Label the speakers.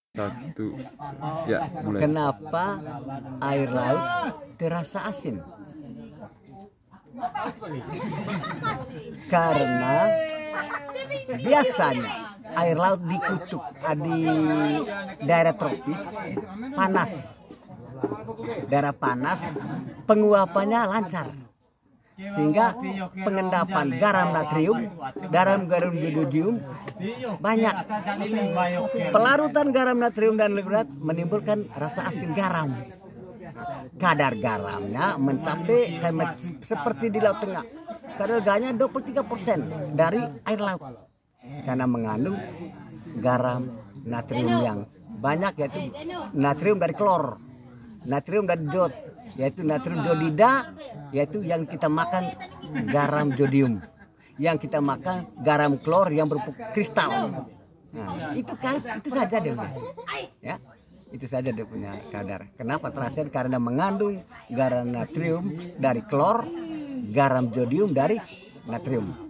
Speaker 1: Satu, ya mulai.
Speaker 2: Kenapa air laut terasa asin? Karena biasanya air laut di kutub di daerah tropis panas, daerah panas penguapannya lancar, sehingga pengendapan garam natrium, garam jodium banyak. Pelarutan garam natrium dan lekurat menimbulkan rasa asin garam. Kadar garamnya mencapai seperti di Laut Tengah. Kadar garamnya 23% dari air laut. Karena mengandung garam natrium yang banyak, yaitu natrium dari klor, natrium dari jod, yaitu natrium jodida, yaitu yang kita makan garam jodium, yang kita makan garam klor yang berupa kristal. Nah, itu saja dia, ya. Itu saja dia punya kadar. Kenapa terasa? Karena mengandung garam natrium dari klor, garam jodium dari natrium.